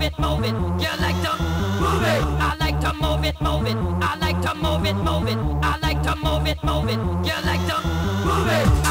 it, move it. You like to move it. I like to move it, move it. I like to move it, move it. I like to move it, move it. You like to move it.